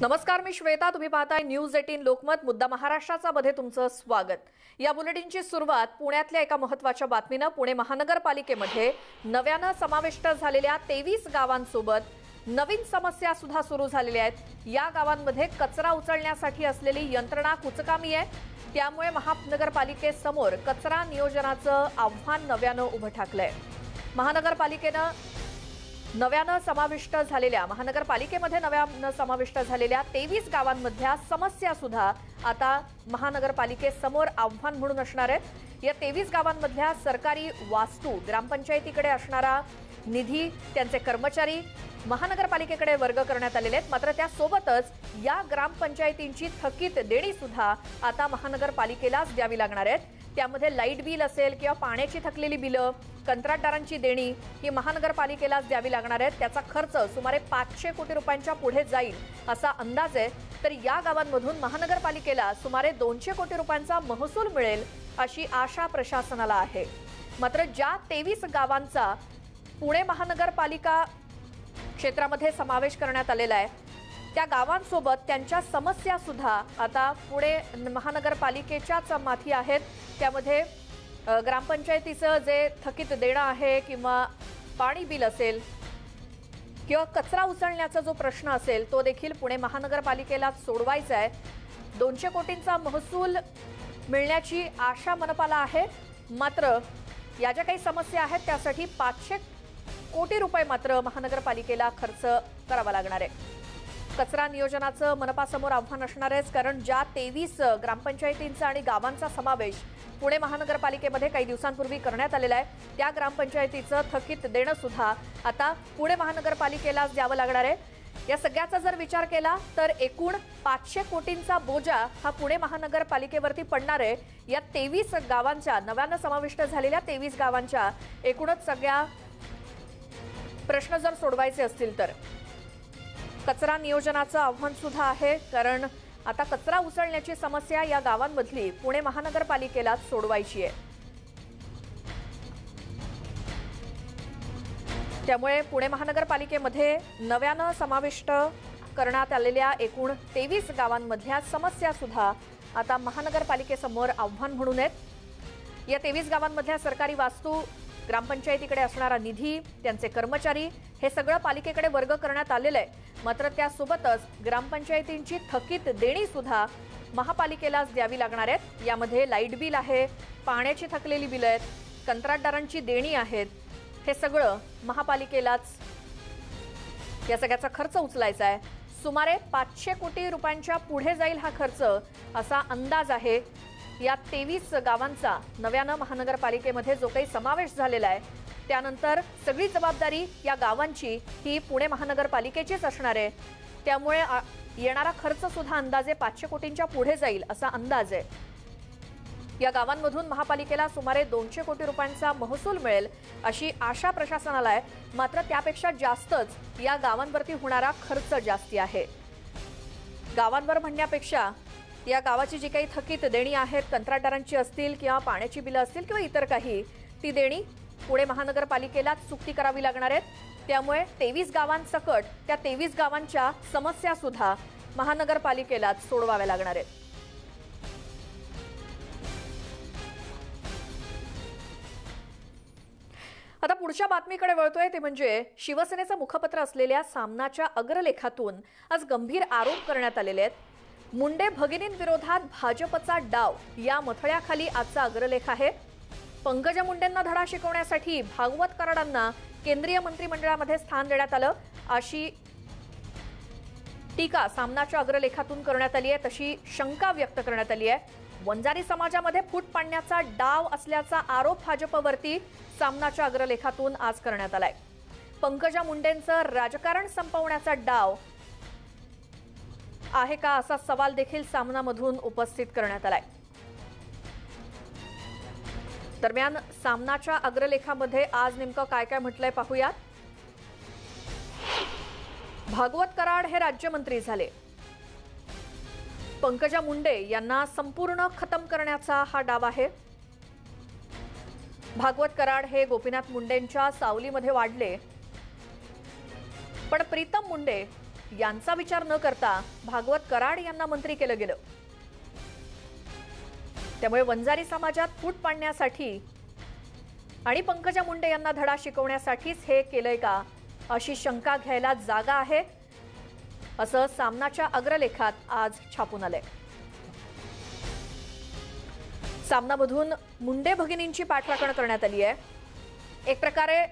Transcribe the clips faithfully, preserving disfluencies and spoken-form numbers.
नमस्कार, मी श्वेता. तुम्ही पाहताय न्यूज अठरा लोकमत. मुद्दा महाराष्ट्राचा मध्ये तुमचं स्वागत. या बुलेटिनची सुरुवात पुण्यातल्या एका महत्त्वाच्या बातमीनं. पुणे महानगरपालिकेमध्ये नव्यानं समाविष्ट झालेल्या तेवीस गावांसोबत नवीन समस्या सुद्धा सुरू झालेल्या आहेत. या गावांमध्ये कचरा उचलण्यासाठी असलेली यंत्रणा कुचकामी आहे. त्यामुळे महानगरपालिकेसमोर कचरा नियोजनाचं आव्हान नव्यानं उभं ठाकलंय. महानगरपालिकेनं नव्यानं समाविष्ट झालेल्या महानगरपालिकेमध्ये नव्यानं समाविष्ट झालेल्या तेवीस गावांमधल्या समस्या सुद्धा आता महानगरपालिकेसमोर आव्हान म्हणून असणार आहेत. या तेवीस गावांमधल्या सरकारी वास्तू, ग्रामपंचायतीकडे असणारा निधी, त्यांचे कर्मचारी महानगरपालिकेकडे वर्ग करण्यात आलेले आहेत. मात्र त्यासोबतच या ग्रामपंचायतींची थकीत देणी सुद्धा आता महानगरपालिकेलाच द्यावी लागणार आहेत. त्यामध्ये लाईट बिल असेल किंवा पाण्याची थकलेली बिलं, कंत्राटदारांची देणी ही महानगरपालिकेलाच द्यावी लागणार आहेत. त्याचा खर्च सुमारे पाचशे कोटी रुपयांच्या पुढे जाईल असा अंदाज आहे. तर या गावांमधून महानगरपालिकेला सुमारे दोनशे कोटी रुपयांचा महसूल मिळेल अशी आशा प्रशासनाला आहे. मात्र ज्या तेवीस गावांचा पुणे महानगरपालिका क्षेत्रामध्ये समावेश करण्यात आलेला आहे, त्या गावांसोबत त्यांच्या समस्या सुद्धा आता पुणे महानगरपालिकेच्याच माथी आहेत. त्यामध्ये ग्रामपंचायतीचं जे थकीत देणं आहे किंवा पाणी बिल असेल किंवा कचरा उचलण्याचा जो प्रश्न असेल तो देखील पुणे महानगरपालिकेला सोडवायचा आहे. दोनशे कोटींचा महसूल मिळण्याची आशा मनपाला आहे. मात्र या ज्या काही समस्या आहेत त्यासाठी पाचशे कोटी रुपये मात्र महानगरपालिकेला खर्च करावा लागणार आहे. कचरा नियोजनाचं मनपासमोर आव्हान असणार आहे. कारण ज्या तेवीस ग्रामपंचायतींचा आणि गावांचा समावेश पुणे महानगरपालिकेमध्ये काही दिवसांपूर्वी करण्यात आलेला आहे, त्या ग्रामपंचायतीचं थकीत देणं सुद्धा आता पुणे महानगरपालिकेलाच द्यावं लागणार आहे. या सगळ्याचा जर विचार केला तर एकूण पाचशे कोटींचा बोजा हा पुणे महानगरपालिकेवरती पडणार आहे. या तेवीस गावांच्या, नव्यानं समाविष्ट झालेल्या तेवीस गावांच्या एकूणच सगळ्या प्रश्न जर सोडवायचे असतील तर कचरा नियोजनाचं आव्हान सुद्धा आहे. कारण आता कचरा उचलण्याची समस्या या गावांमधली पुणे महानगरपालिकेला सोडवायची आहे. त्यामुळे पुणे महानगरपालिकेमध्ये नव्यानं समाविष्ट करण्यात आलेल्या एकूण तेवीस गावांमधल्या समस्या सुद्धा आता महानगरपालिकेसमोर आव्हान म्हणून आहेत. या तेवीस गावांमधल्या सरकारी वास्तू, ग्रामपंचायतीकडे असणारा निधी, त्यांचे कर्मचारी हे सगळं पालिकेकडे वर्ग करण्यात आलेलं आहे. मात्र त्यासोबतच ग्रामपंचायतींची थकीत देणी सुद्धा महापालिकेलाच द्यावी लागणार आहेत. यामध्ये लाईट बिल आहे, पाण्याची थकलेली बिलं आहेत, कंत्राटदारांची देणी आहेत. हे सगळं महापालिकेलाच या सगळ्याचा खर्च उचलायचा आहे. सुमारे पाचशे कोटी रुपयांच्या पुढे जाईल हा खर्च असा अंदाज आहे. या तेवीस गावांचा नव्यानं महानगरपालिकेमध्ये जो काही समावेश झालेला आहे त्यानंतर सगळी जबाबदारी या गावांची ही पुणे महानगरपालिकेचीच असणार आहे. त्यामुळे येणारा खर्च सुद्धा अंदाजे पाचशे कोटींच्या पुढे जाईल असा अंदाज आहे. या गावांमधून महापालिकेला सुमारे दोनशे कोटी रुपयांचा महसूल मिळेल अशी आशा प्रशासनाला आहे. मात्र त्यापेक्षा जास्तच या गावांवरती होणारा खर्च जास्ती आहे. गावांवर म्हणण्यापेक्षा या गावाची जी काही थकीत देणी आहेत, कंत्राटदारांची असतील किंवा पाण्याची बिलं असतील किंवा इतर काही, ती देणी पुणे महानगरपालिकेला चुकती करावी लागणार आहेत. त्यामुळे तेवीस गावांसकट त्या तेवीस गावांच्या समस्या सुद्धा महानगरपालिकेला सोडवाव्या लागणार आहेत. आता पुढच्या बातमीकडे वळतोय ते म्हणजे शिवसेनेचं मुखपत्र असलेल्या सामनाच्या अग्रलेखातून आज गंभीर आरोप करण्यात आलेले आहेत. मुंडे भगिनींविरोधात भाजपचा डाव या मथळ्याखाली आजचा अग्रलेख आहे. पंकजा मुंडेंना धडा शिकवण्यासाठी भागवत कराडांना केंद्रीय मंत्रिमंडळामध्ये स्थान देण्यात आलं अशी टीका सामनाच्या अग्रलेखातून करण्यात आली आहे. तशी शंका व्यक्त करण्यात आली आहे. वंजारी समाजामध्ये फूट पाडण्याचा डाव असल्याचा आरोप भाजपवरती सामनाच्या अग्रलेखातून आज करण्यात आलाय. पंकजा मुंडेंचं राजकारण संपवण्याचा डाव आहे का असा सवाल देखील सामनामधून उपस्थित करण्यात आलाय. दरम्यान सामनाच्या अग्रलेखामध्ये आज नेमकं काय काय म्हटलंय पाहूयात. भागवत कराड हे राज्यमंत्री झाले. पंकजा मुंडे यांना संपूर्ण खतम करण्याचा हा डाव आहे. भागवत कराड हे गोपीनाथ मुंडेंच्या सावलीमध्ये वाढले, पण प्रीतम मुंडे यांचा विचार न करता भागवत कराड यांना मंत्री केलं गेलं। त्यामुळे वंजारी समाजात फूट पाडण्यासाठी आणि पंकजा मुंडे यांना धडा शिकवण्यासाठीच हे केलंय का अशी शंका घ्यायला जागा आहे, असं सामनाच्या अग्रलेखात आज छापून आलंय। सामनामधून मुंडे भगिनींची पाठराखण करण्यात आली आहे। एक प्रकारे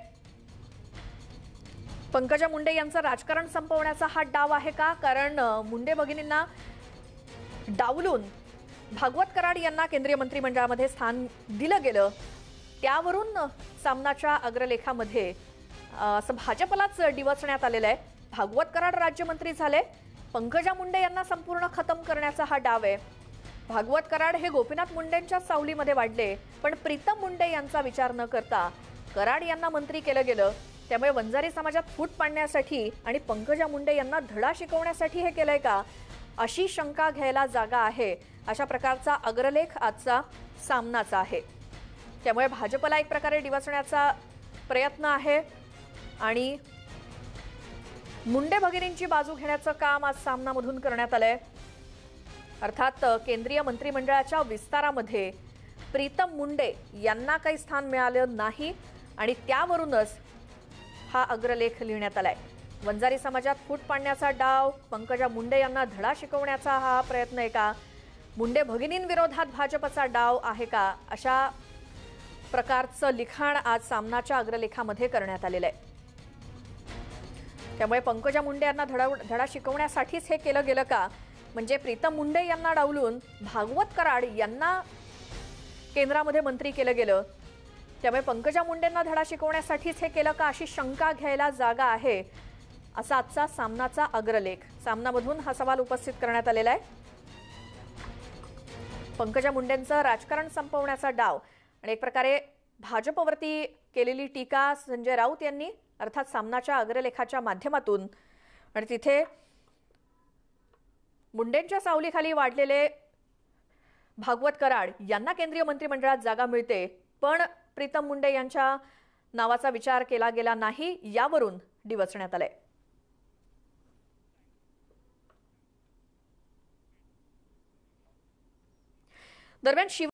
पंकजा मुंडे यांचं राजकारण संपवण्याचा हा डाव आहे का? कारण मुंडे भगिनींना डावलून भागवत कराड यांना केंद्रीय मंत्रिमंडळामध्ये स्थान दिलं गेलं, त्यावरून सामनाच्या अग्रलेखामध्ये असं भाजपलाच डिवचण्यात आलेलं आहे। भागवत कराड राज्यमंत्री झाले, पंकजा मुंडे यांना संपूर्ण खतम करण्याचा हा डाव आहे। भागवत कराड हे गोपीनाथ मुंडेंच्या सावलीमध्ये वाढले, पण प्रीतम मुंडे यांचा विचार न करता कराड यांना मंत्री केलं गेलं। त्यामुळे वंजारी समाजात फूट पाडण्यासाठी आणि पंकजा मुंडे यांना धडा शिकवण्यासाठी हे केलंय का अशी शंका घ्यायला जागा आहे। अशा प्रकारचा अग्रलेख आजचा सामनाचा आहे। त्यामुळे भाजपला एक प्रकारे डिवचण्याचा प्रयत्न आहे आणि मुंडे भगिनींची बाजू घेण्याचं काम आज सामनामधून करण्यात आलंय। अर्थात केंद्रीय मंत्रिमंडळाच्या विस्तारामध्ये प्रीतम मुंडे यांना काही स्थान मिळालं नाही आणि त्यावरूनच हा अग्रलेख लिहिण्यात आलाय। वंजारी समाजात फूट पाडण्याचा डाव, पंकजा मुंडे यांना धडा शिकवण्याचा हा प्रयत्न आहे का, मुंडे भगिनींविरोधात भाजपचा डाव आहे का, अशा प्रकारचं लिखाण आज सामनाच्या अग्रलेखामध्ये करण्यात आलेलं आहे। त्यामुळे पंकजा मुंडे यांना धडा धडा शिकवण्यासाठीच हे केलं गेलं का, म्हणजे प्रीतम मुंडे यांना डावलून भागवत कराड यांना केंद्रामध्ये मंत्री केलं गेलं, त्यामुळे पंकजा मुंडेंना धडा शिकवण्यासाठीच हे केलं का अशी शंका घ्यायला जागा आहे, असा आजचा सामनाचा अग्रलेख। सामनामधून हा सवाल उपस्थित करण्यात आलेला आहे। पंकजा मुंडेंचं राजकारण संपवण्याचा डाव आणि एक प्रकारे भाजपवरती केलेली टीका संजय राऊत यांनी, अर्थात सामनाच्या अग्रलेखाच्या माध्यमातून, आणि तिथे मुंडेंच्या सावलीखाली वाढलेले भागवत कराड यांना केंद्रीय मंत्रिमंडळात जागा मिळते, पण प्रीतम मुंडे यांच्या नावाचा विचार केला गेला नाही, यावरून डिवचण्यात आलंय। दरम्यान